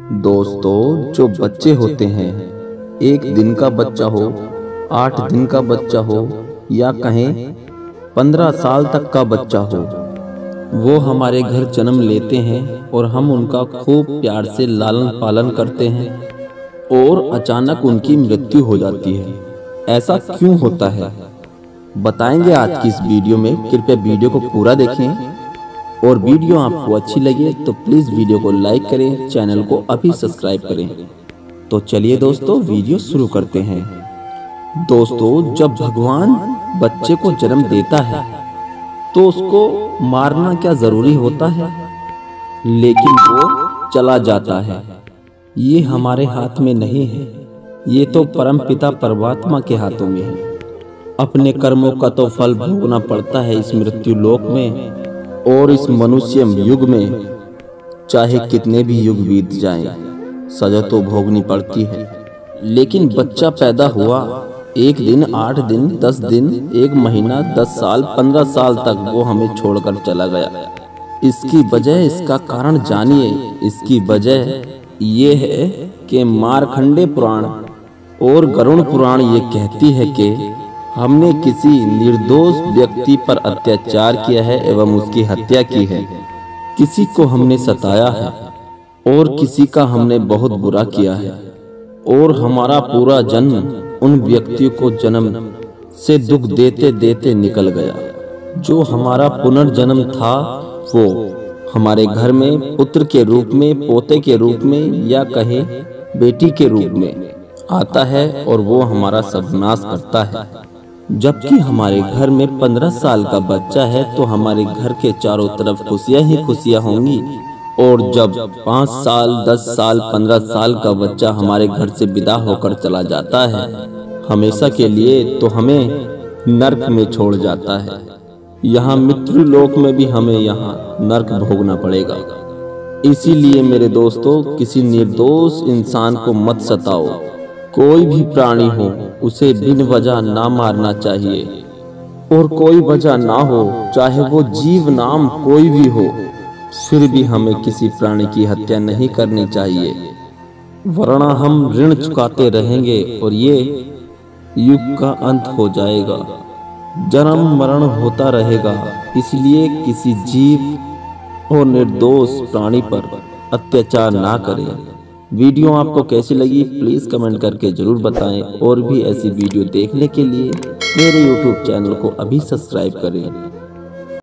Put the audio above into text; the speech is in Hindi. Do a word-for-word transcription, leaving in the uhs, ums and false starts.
दोस्तों, जो बच्चे होते हैं, एक दिन का बच्चा हो, आठ दिन का बच्चा हो या कहें पंद्रह साल तक का बच्चा हो, वो हमारे घर जन्म लेते हैं और हम उनका खूब प्यार से लालन पालन करते हैं और अचानक उनकी मृत्यु हो जाती है। ऐसा क्यों होता है, बताएंगे आज की इस वीडियो में। कृपया वीडियो को पूरा देखें और वीडियो आपको अच्छी लगे तो प्लीज वीडियो को लाइक करें, चैनल को अभी सब्सक्राइब करें। तो चलिए दोस्तों, वीडियो शुरू करते हैं। दोस्तों, जब भगवान बच्चे को जन्म देता है तो उसको मारना क्या जरूरी होता है, लेकिन वो चला जाता है। ये हमारे हाथ में नहीं है, ये तो परमपिता परमात्मा के हाथों में है। अपने कर्मों का तो फल भोगना पड़ता है इस मृत्यु लोक में और इस मनुष्य युग में। चाहे कितने भी युग बीत जाएं, सजा तो भोगनी पड़ती है। लेकिन बच्चा पैदा हुआ, एक दिन, आठ दिन, दस दिन, एक महीना, दस साल, पंद्रह साल तक वो हमें छोड़कर चला गया। इसकी वजह, इसका कारण जानिए। इसकी वजह ये है कि मार्कंडे पुराण और गरुड़ पुराण ये कहती है कि हमने किसी निर्दोष व्यक्ति पर अत्याचार किया है एवं उसकी हत्या की है। किसी को हमने सताया है और किसी का हमने बहुत बुरा किया है और हमारा पूरा जन्म उन व्यक्तियों को जन्म से दुख देते देते निकल गया। जो हमारा पुनर्जन्म था वो हमारे घर में पुत्र के रूप में, पोते के रूप में या कहे बेटी के रूप में आता है और वो हमारा सर्वनाश करता है। जबकि हमारे घर में पंद्रह साल का बच्चा है तो हमारे घर के चारों तरफ खुशियां ही खुशियां होंगी। और जब पाँच साल, दस साल, पंद्रह साल का बच्चा हमारे घर से विदा होकर चला जाता है हमेशा के लिए, तो हमें नरक में छोड़ जाता है। यहाँ मृत्यु लोक में भी हमें यहाँ नरक भोगना पड़ेगा। इसीलिए मेरे दोस्तों, किसी निर्दोष इंसान को मत सताओ। कोई भी प्राणी हो उसे बिन वजह ना मारना चाहिए, और कोई वजह ना हो, चाहे वो जीव नाम कोई भी हो, फिर भी हमें किसी प्राणी की हत्या नहीं करनी चाहिए, वरना हम ऋण चुकाते रहेंगे और ये युग का अंत हो जाएगा। जन्म मरण होता रहेगा। इसलिए किसी जीव और निर्दोष प्राणी पर अत्याचार ना करें। वीडियो आपको कैसी लगी प्लीज़ कमेंट करके ज़रूर बताएं और भी ऐसी वीडियो देखने के लिए मेरे यूट्यूब चैनल को अभी सब्सक्राइब करें।